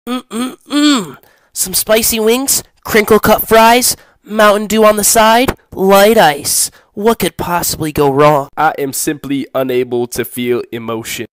Some spicy wings, crinkle cut fries, Mountain Dew on the side, light ice. What could possibly go wrong? I am simply unable to feel emotion.